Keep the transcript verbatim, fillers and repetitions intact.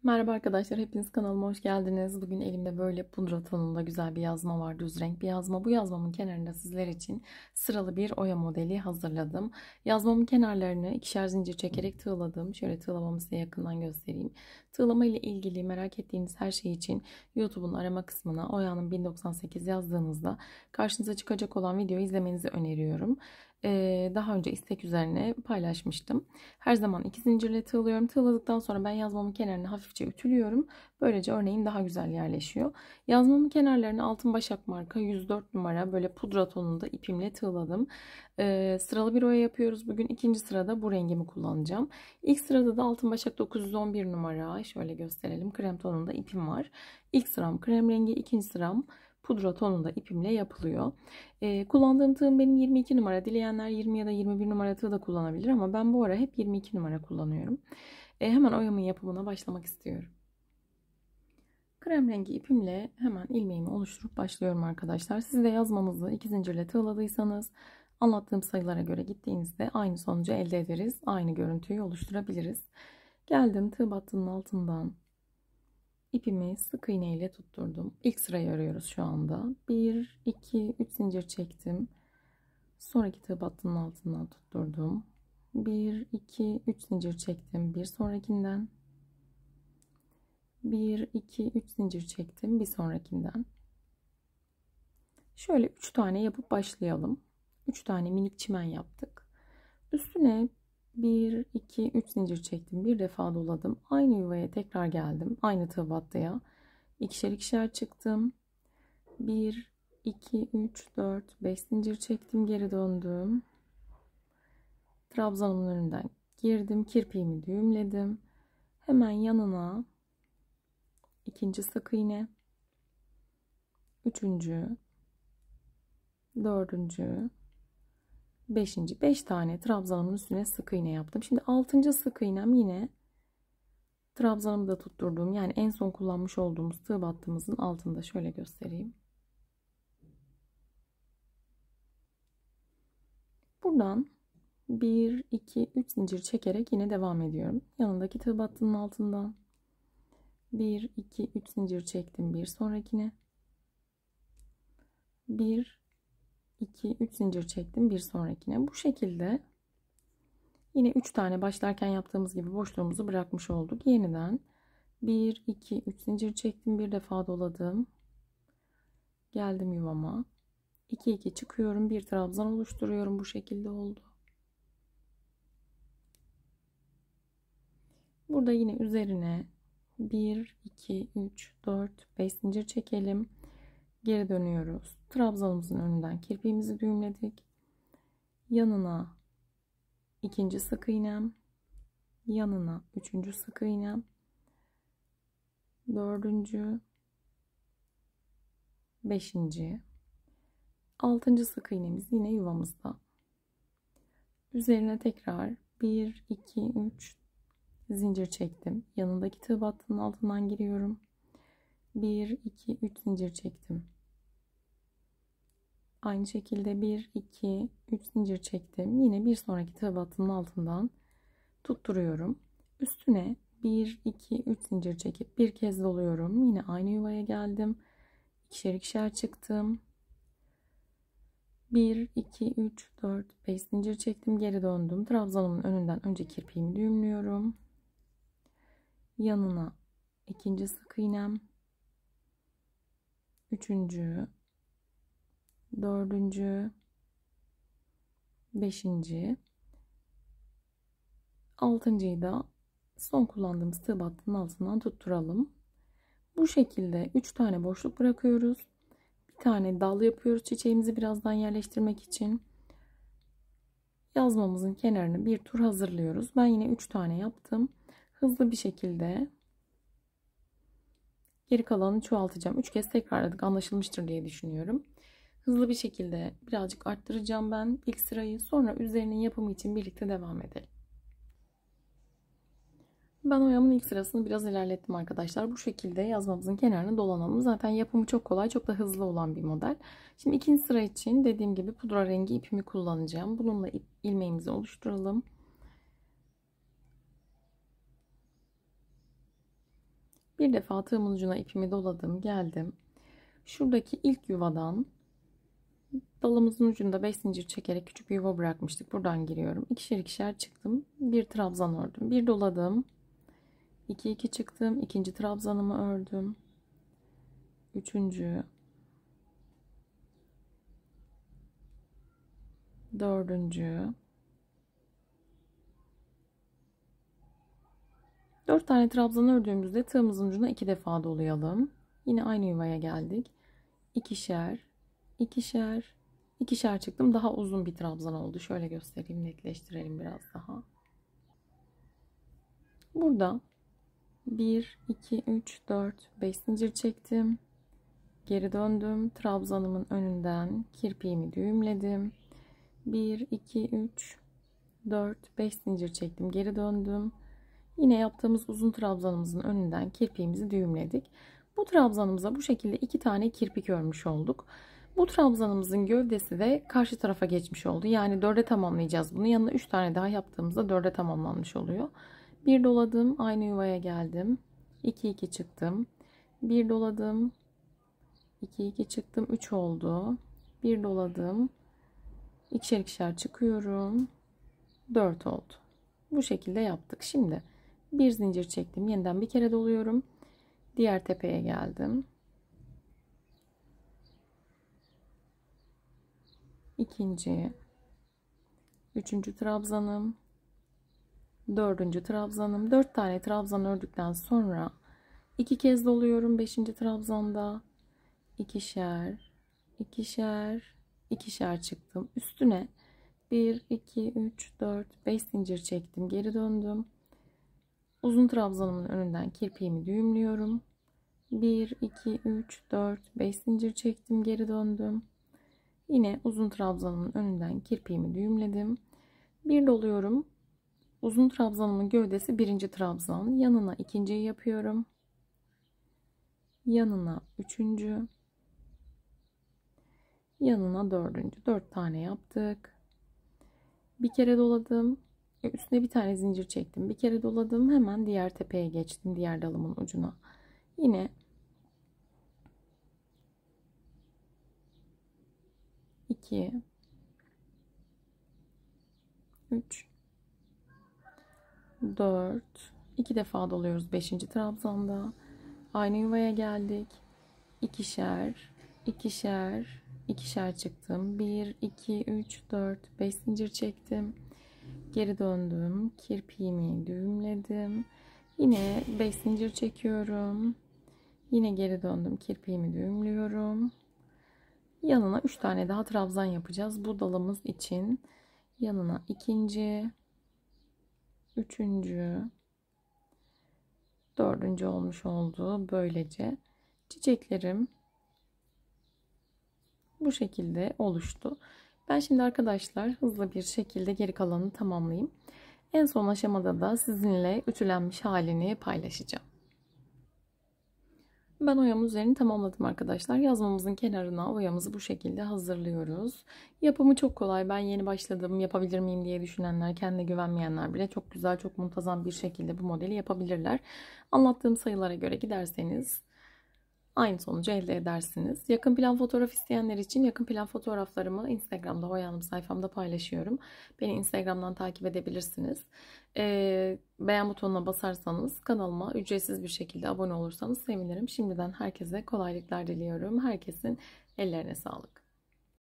Merhaba arkadaşlar, hepiniz kanalıma hoş geldiniz. Bugün elimde böyle pudra tonunda güzel bir yazma var, düz renk bir yazma. Bu yazmamın kenarında sizler için sıralı bir oya modeli hazırladım. Yazmamın kenarlarını ikişer zincir çekerek tığladım. Şöyle tığlamamı size yakından göstereyim. Tığlama ile ilgili merak ettiğiniz her şey için YouTube'un arama kısmına Oya'nın bin doksan sekiz yazdığınızda karşınıza çıkacak olan videoyu izlemenizi öneriyorum. Ee, daha önce istek üzerine paylaşmıştım. Her zaman iki zincirle tığlıyorum. Tığladıktan sonra ben yazmamın kenarını hafifçe ütülüyorum. Böylece örneğim daha güzel yerleşiyor. Yazmamın kenarlarını altın başak marka yüz dört numara böyle pudra tonunda ipimle tığladım. Ee, sıralı bir oya yapıyoruz. Bugün ikinci sırada bu rengimi kullanacağım. İlk sırada da altın başak dokuz yüz on bir numara. Şöyle gösterelim. Krem tonunda ipim var. İlk sıram krem rengi, ikinci sıram pudra tonunda ipimle yapılıyor. Ee, kullandığım tığım benim yirmi iki numara. Dileyenler yirmi ya da yirmi bir numara tığ da kullanabilir ama ben bu ara hep yirmi iki numara kullanıyorum. Ee, hemen oyamın yapımına başlamak istiyorum. Krem rengi ipimle hemen ilmeğimi oluşturup başlıyorum arkadaşlar. Siz de yazmanızı iki zincirle tığladıysanız anlattığım sayılara göre gittiğinizde aynı sonucu elde ederiz. Aynı görüntüyü oluşturabiliriz. Geldim tığ battının altından. İpimi sık iğne ile tutturdum. İlk sırayı arıyoruz şu anda. bir, iki, üç zincir çektim. Sonraki tığ battının altından tutturdum. bir, iki, üç zincir çektim. Bir sonrakinden. bir, iki, üç zincir çektim. Bir sonrakinden. Şöyle üç tane yapıp başlayalım. üç tane minik çimen yaptık. Üstüne bir, iki, üç zincir çektim. Bir defa doladım. Aynı yuvaya tekrar geldim. Aynı tığ battıya. İkişer ikişer çıktım. bir, iki, üç, dört, beş zincir çektim. Geri döndüm. Trabzanımın önünden girdim. Kirpiğimi düğümledim. Hemen yanına ikinci sık iğne. Üçüncü. Dördüncü. Beşinci. Beş tane trabzanımın üstüne sık iğne yaptım. Şimdi altıncı sık iğnem yine trabzanımı da tutturduğum yani en son kullanmış olduğumuz tığ battığımızın altında şöyle göstereyim. Buradan bir, iki, üç zincir çekerek yine devam ediyorum. Yanındaki tığ battının altından bir, iki, üç zincir çektim bir sonrakine. bir, iki, üç zincir çektim bir sonrakine. Bu şekilde yine üç tane başlarken yaptığımız gibi boşluğumuzu bırakmış olduk. Yeniden bir, iki, üç zincir çektim. Bir defa doladım. Geldim yuvama. iki, iki çıkıyorum. Bir trabzan oluşturuyorum. Bu şekilde oldu. Burada yine üzerine bir, iki, üç, dört, beş zincir çekelim. Geri dönüyoruz. Trabzanımızın önünden kirpiğimizi düğümledik. Yanına ikinci sık iğnem. Yanına üçüncü sık iğnem. Dördüncü. Beşinci. Altıncı sık iğnemiz yine yuvamızda. Üzerine tekrar bir, iki, üç zincir çektim. Yanındaki tığ battının altından giriyorum. bir, iki, üç zincir çektim. Aynı şekilde bir, iki, üç zincir çektim. Yine bir sonraki tığ battının altından tutturuyorum. Üstüne bir, iki, üç zincir çekip bir kez doluyorum. Yine aynı yuvaya geldim. İkişer ikişer çıktım. bir, iki, üç, dört, beş zincir çektim. Geri döndüm. Trabzanımın önünden önce kirpiğimi düğümlüyorum. Yanına ikinci sık iğnem. Üçüncü. Dördüncü. Beşinci. Altıncıyı da son kullandığımız tığ battının altından tutturalım. Bu şekilde üç tane boşluk bırakıyoruz. Bir tane dal yapıyoruz çiçeğimizi birazdan yerleştirmek için. Yazmamızın kenarını bir tur hazırlıyoruz. Ben yine üç tane yaptım. Hızlı bir şekilde geri kalanını çoğaltacağım. üç kez tekrarladık, anlaşılmıştır diye düşünüyorum. Hızlı bir şekilde birazcık arttıracağım ben ilk sırayı. Sonra üzerinin yapımı için birlikte devam edelim. Ben oyamın ilk sırasını biraz ilerlettim arkadaşlar. Bu şekilde yazmamızın kenarını dolanalım. Zaten yapımı çok kolay, çok da hızlı olan bir model. Şimdi ikinci sıra için dediğim gibi pudra rengi ipimi kullanacağım. Bununla ip, ilmeğimizi oluşturalım. Bir defa tığımın ucuna ipimi doladım, geldim. Şuradaki ilk yuvadan dalımızın ucunda beş zincir çekerek küçük bir yuva bırakmıştık. Buradan giriyorum. İkişer ikişer çıktım. Bir trabzan ördüm. Bir doladım. iki iki çıktım. İkinci trabzanımı ördüm. Üçüncü. Dördüncü. Dört tane trabzan ördüğümüzde tığımızın ucuna iki defa dolayalım. Yine aynı yuvaya geldik. İkişer, ikişer, ikişer çıktım. Daha uzun bir trabzan oldu. Şöyle göstereyim, netleştirelim biraz daha. Burada bir, iki, üç, dört, beş zincir çektim. Geri döndüm. Trabzanımın önünden kirpiğimi düğümledim. bir, iki, üç, dört, beş zincir çektim. Geri döndüm. Yine yaptığımız uzun trabzanımızın önünden kirpiğimizi düğümledik. Bu trabzanımıza bu şekilde iki tane kirpik örmüş olduk. Bu trabzanımızın gövdesi de karşı tarafa geçmiş oldu. Yani dörde tamamlayacağız bunu. Yanına üç tane daha yaptığımızda dörde tamamlanmış oluyor. Bir doladım, aynı yuvaya geldim. iki iki çıktım. Bir doladım. iki iki çıktım. üç oldu. Bir doladım. İkişer ikişer çıkıyorum. dört oldu. Bu şekilde yaptık. Şimdi bir zincir çektim. Yeniden bir kere doluyorum. Diğer tepeye geldim. İkinci, üçüncü trabzanım, dördüncü trabzanım. Dört tane trabzan ördükten sonra iki kez doluyorum. Beşinci trabzanda ikişer, ikişer, ikişer çıktım. Üstüne bir, iki, üç, dört, beş zincir çektim. Geri döndüm. Uzun trabzanımın önünden kirpiğimi düğümlüyorum. bir, iki, üç, dört, beş zincir çektim. Geri döndüm. Yine uzun trabzanımın önünden kirpiğimi düğümledim. Bir doluyorum. Uzun trabzanımın gövdesi birinci trabzan. Yanına ikinciyi yapıyorum. Yanına üçüncü. Yanına dördüncü. Dört tane yaptık. Bir kere doladım. Üstüne bir tane zincir çektim. Bir kere doladım. Hemen diğer tepeye geçtim. Diğer dalımın ucuna. Yine iki, üç, dört, iki defa doluyoruz beşinci trabzanda. Aynı yuvaya geldik. İkişer, ikişer, ikişer çıktım. bir, iki, üç, dört, beş zincir çektim. Geri döndüm. Kirpiğimi düğümledim. Yine beş zincir çekiyorum. Yine geri döndüm. Kirpiğimi düğümlüyorum. Yanına üç tane daha trabzan yapacağız. Bu dalımız için yanına ikinci, üçüncü, dördüncü olmuş oldu. Böylece çiçeklerim bu şekilde oluştu. Ben şimdi arkadaşlar hızlı bir şekilde geri kalanını tamamlayayım. En son aşamada da sizinle ütülenmiş halini paylaşacağım. Ben oyamın üzerini tamamladım arkadaşlar. Yazmamızın kenarına oyamızı bu şekilde hazırlıyoruz. Yapımı çok kolay. Ben yeni başladım, yapabilir miyim diye düşünenler, kendine güvenmeyenler bile çok güzel, çok muntazam bir şekilde bu modeli yapabilirler. Anlattığım sayılara göre giderseniz aynı sonucu elde edersiniz. Yakın plan fotoğraf isteyenler için yakın plan fotoğraflarımı Instagram'da Oya Hanım sayfamda paylaşıyorum. Beni Instagram'dan takip edebilirsiniz. Ee, beğen butonuna basarsanız kanalıma ücretsiz bir şekilde abone olursanız sevinirim. Şimdiden herkese kolaylıklar diliyorum. Herkesin ellerine sağlık.